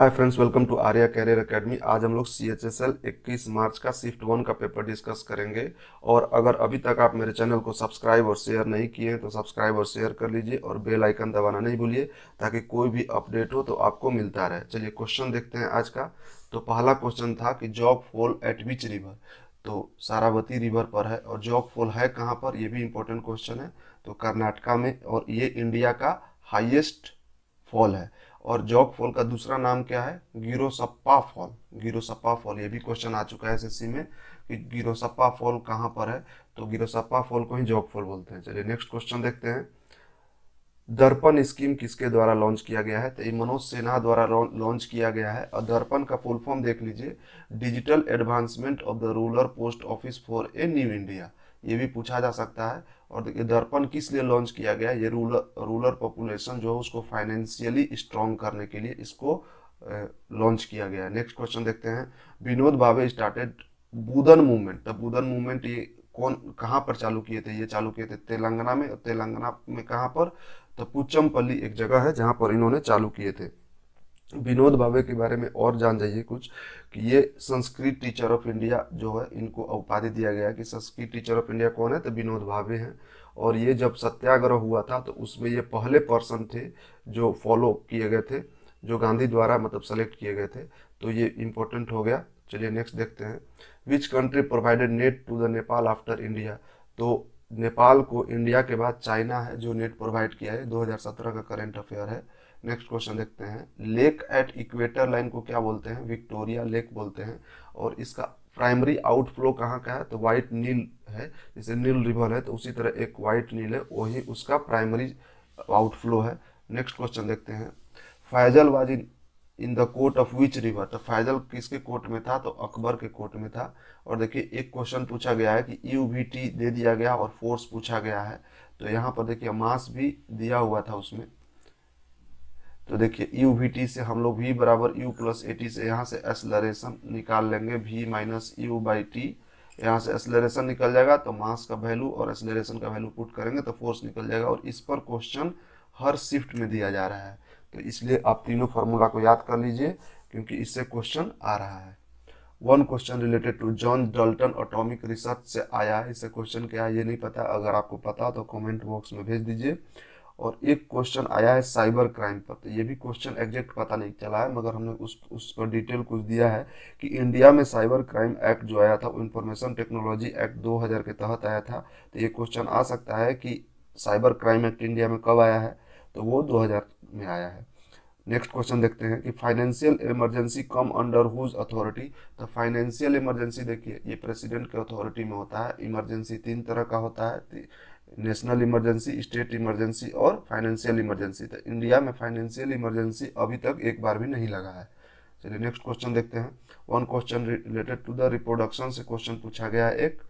Hi friends, welcome to Arya career academy. आज हम लोग CHSL 21 मार्च का शिफ्ट 1 का पेपर डिस्कस करेंगे। और अगर अभी तक आप मेरे चैनल को सब्सक्राइब और शेयर नहीं किए हैं तो सब्सक्राइब और शेयर कर लीजिए और बेल आइकन दबाना नहीं भूलिए ताकि कोई भी अपडेट हो तो आपको मिलता रहे। चलिए क्वेश्चन देखते हैं आज का। तो पहला क्वेश्चन था कि Jog fall at which river. तो सारावती रिवर पर है और जॉग फॉल है कहाँ पर, ये भी इंपॉर्टेंट क्वेश्चन है। तो कर्नाटका में, और ये इंडिया का हाईएस्ट फॉल है। और जॉग फॉल का दूसरा नाम क्या है? गिरोसप्पा फॉल। गिरोसप्पा फॉल, ये भी क्वेश्चन आ चुका है SSC में कि गिरोसप्पा फॉल कहाँ पर है। तो गिरोसप्पा फॉल को ही जॉग फॉल बोलते हैं। चलिए नेक्स्ट क्वेश्चन देखते हैं। दर्पण स्कीम किसके द्वारा लॉन्च किया गया है? तो ये मनोज सिन्हा द्वारा लॉन्च किया गया है। और दर्पण का फुल फॉर्म देख लीजिए, digital advancement of the rural post office for a new India. ये भी पूछा जा सकता है। और देखिए दर्पण किस लिए लॉन्च किया गया है? ये रूरल पॉपुलेशन जो है उसको फाइनेंशियली स्ट्रॉन्ग करने के लिए इसको लॉन्च किया गया है। नेक्स्ट क्वेश्चन देखते हैं। विनोद भावे स्टार्टेड बुदन मूवमेंट। तो बुदन मूवमेंट ये कौन कहाँ पर चालू किए थे? ये चालू किए थे तेलंगाना में। तेलंगाना में कहाँ पर? तो पुचमपल्ली एक जगह है जहाँ पर इन्होंने चालू किए थे। विनोद भावे के बारे में और जान जाइए कुछ कि ये संस्कृत टीचर ऑफ इंडिया जो है, इनको उपाधि दिया गया है कि संस्कृत टीचर ऑफ इंडिया कौन है? तो विनोद भावे हैं। और ये जब सत्याग्रह हुआ था तो उसमें ये पहले पर्सन थे जो फॉलो किए गए थे, जो गांधी द्वारा मतलब सेलेक्ट किए गए थे। तो ये इंपॉर्टेंट हो गया। चलिए नेक्स्ट देखते हैं। Which country provided net to the Nepal after India. तो नेपाल को इंडिया के बाद चाइना है जो नेट प्रोवाइड किया है। 2017 का करंट अफेयर है। नेक्स्ट क्वेश्चन देखते हैं। लेक एट इक्वेटर लाइन को क्या बोलते हैं? विक्टोरिया लेक बोलते हैं। और इसका प्राइमरी आउटफ्लो कहाँ का है? तो व्हाइट नील है। जैसे नील रिवर है तो उसी तरह एक व्हाइट नील है, वही उसका प्राइमरी आउटफ्लो है। नेक्स्ट क्वेश्चन देखते हैं। Faizal was in the court of which river. तो फैजल किसके कोर्ट में था? तो अकबर के कोर्ट में था। और देखिए एक क्वेश्चन पूछा गया है कि UVT दे दिया गया और फोर्स पूछा गया है। तो यहाँ पर देखिए मास भी दिया हुआ था उसमें। तो देखिए UVT से हम लोग V बराबर U प्लस AT से यहाँ से एक्सलरेशन निकाल लेंगे, V minus U by T. यहाँ से एक्सलरेशन निकल जाएगा तो मास का वैल्यू और एक्सलरेशन का वैल्यू पुट करेंगे तो फोर्स निकल जाएगा। और इस पर क्वेश्चन हर शिफ्ट में दिया जा रहा है, तो इसलिए आप तीनों फार्मूला को याद कर लीजिए क्योंकि इससे क्वेश्चन आ रहा है। One question related to John Dalton atomic research से आया है। इससे क्वेश्चन क्या है ये नहीं पता, अगर आपको पता तो कमेंट बॉक्स में भेज दीजिए। और एक क्वेश्चन आया है साइबर क्राइम पर। तो ये भी क्वेश्चन एग्जैक्ट पता नहीं चला है, मगर हमने उस पर डिटेल कुछ दिया है कि इंडिया में साइबर क्राइम एक्ट जो आया था वो इंफॉर्मेशन टेक्नोलॉजी एक्ट 2000 के तहत आया था। तो ये क्वेश्चन आ सकता है कि साइबर क्राइम एक्ट इंडिया में कब आया है? तो वो 2000 में आया है। नेक्स्ट क्वेश्चन देखते हैं कि financial emergency come under whose authority. तो फाइनेंशियल इमरजेंसी देखिए ये प्रेसिडेंट के अथॉरिटी में होता है। इमरजेंसी तीन तरह का होता है, नेशनल इमरजेंसी, स्टेट इमरजेंसी और फाइनेंशियल इमरजेंसी। तो इंडिया में फाइनेंशियल इमरजेंसी अभी तक एक बार भी नहीं लगा है। चलिए नेक्स्ट क्वेश्चन देखते हैं। One question related to the reproduction से क्वेश्चन पूछा गया है एक।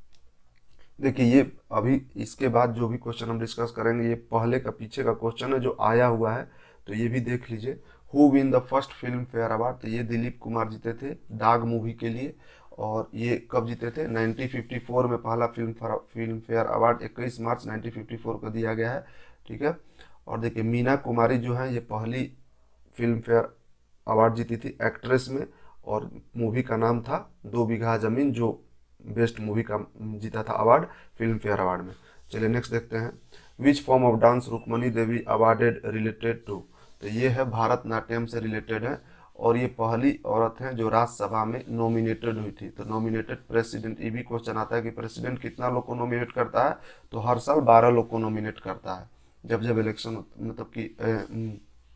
देखिए ये अभी इसके बाद जो भी क्वेश्चन हम डिस्कस करेंगे ये पहले का पीछे का क्वेश्चन है जो आया हुआ है, तो ये भी देख लीजिए। Who win the first Filmfare award. तो ये दिलीप कुमार जीते थे दाग मूवी के लिए। और ये कब जीते थे? 1954 में पहला फिल्म फेयर अवार्ड 21 मार्च 1954 को दिया गया है। ठीक है। और देखिए मीना कुमारी जो है ये पहली फिल्म फेयर अवार्ड जीती थी एक्ट्रेस में, और मूवी का नाम था 2 बीघा जमीन, जो बेस्ट मूवी का जीता था अवार्ड फिल्म फेयर अवार्ड में। चलिए नेक्स्ट देखते हैं। Which form of dance Rukmini Devi awarded related to. तो ये है भारतनाट्यम से रिलेटेड है, और ये पहली औरत है जो राज्यसभा में नॉमिनेटेड हुई थी। तो नॉमिनेटेड प्रेसिडेंट, ये भी क्वेश्चन आता है कि प्रेसिडेंट कितना लोग को नॉमिनेट करता है? तो हर साल 12 लोग को नॉमिनेट करता है। जब जब इलेक्शन मतलब कि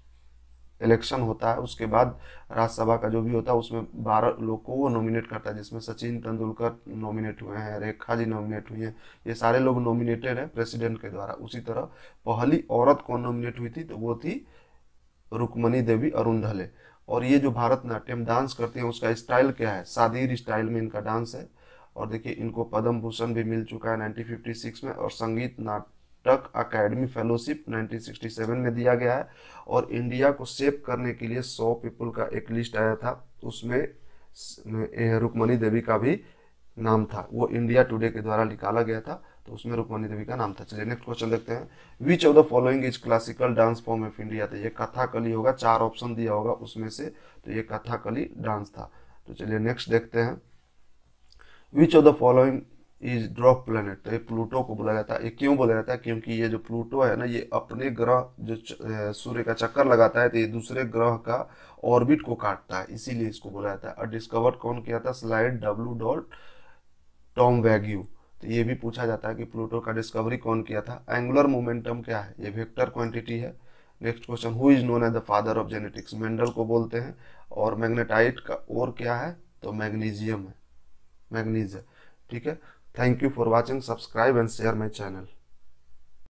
इलेक्शन होता है उसके बाद राज्यसभा का जो भी होता है उसमें 12 लोग को वो नॉमिनेट करता है, जिसमें सचिन तेंदुलकर नॉमिनेट हुए हैं, रेखा जी नॉमिनेट हुई हैं। ये सारे लोग नॉमिनेटेड हैं प्रेसिडेंट के द्वारा। उसी तरह पहली औरत कौन नॉमिनेट हुई थी? तो वो थी रुक्मणी देवी अरुणधले। और ये जो भारतनाट्यम डांस करते हैं उसका स्टाइल क्या है? सादीर स्टाइल में इनका डांस है। और देखिए इनको पद्म भूषण भी मिल चुका है 1956 में, और संगीत नाटक अकेडमी फेलोशिप 1967 में दिया गया है। और इंडिया को शेप करने के लिए 100 पीपल का एक लिस्ट आया था, उसमें रुक्मणी देवी का भी नाम था। वो इंडिया टुडे के द्वारा निकाला गया था। तो उसमें रुक्मणी देवी का नाम था। चलिए नेक्स्ट क्वेश्चन देखते हैं। Which of the following is classical dance form of India. तो ये कथकली होगा, 4 ऑप्शन दिया होगा उसमें से, तो ये कथकली डांस था। तो चलिए नेक्स्ट देखते हैं। Which of the following is drop planet. तो ये प्लूटो को बोला जाता है। ये क्यों बोला जाता है? क्योंकि ये जो प्लूटो है ना, ये अपने ग्रह जो सूर्य का चक्कर लगाता है, तो ये दूसरे ग्रह का ऑर्बिट को काटता है, इसीलिए इसको बोला जाता है। और डिस्कवर कौन किया था? Clyde W dot Tombaugh. तो ये भी पूछा जाता है कि प्लूटो का डिस्कवरी कौन किया था। एंगुलर मोमेंटम क्या है? ये वेक्टर क्वांटिटी है। Next question, who is known as the father of genetics. Mendel को बोलते हैं। और मैग्नेटाइट का और क्या है? तो मैग्नीशियम है, मैग्नीज है। ठीक है। Thank you for watching, subscribe and share my channel.